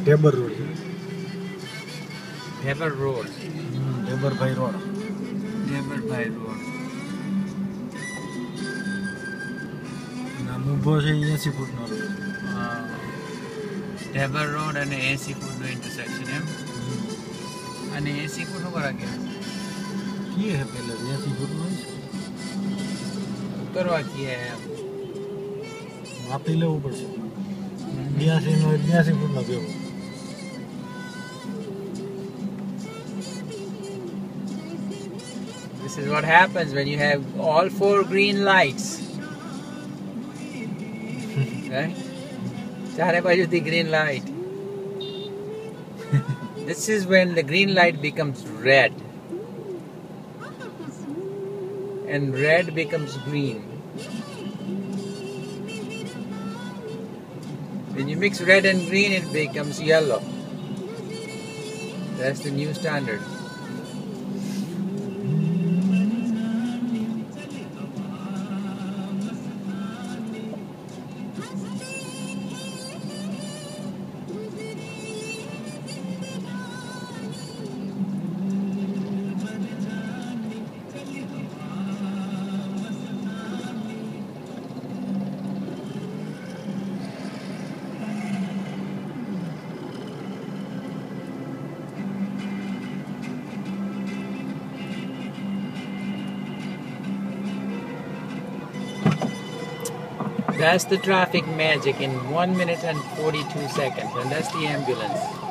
Dhebar Road. Dhebar Road. Dhebar by Road. Dhebar by Road. નામ ઊભો છે 80 ફૂટનો road. Dhebar Road and 80 foot no intersection એમ અને 80 ફૂટ નું કરા કે કી હે પહેલા 80 ફૂટનો છે ઉતરવા કી હે માપી લેવું પડશે 82 નો 82 ફૂટનો કેવો. This is what happens when you have all 4 green lights. Right? Chare bajuti green light. This is when the green light becomes red. And red becomes green. When you mix red and green, it becomes yellow. That's the new standard. That's the traffic magic in 1 minute and 42 seconds, and that's the ambulance.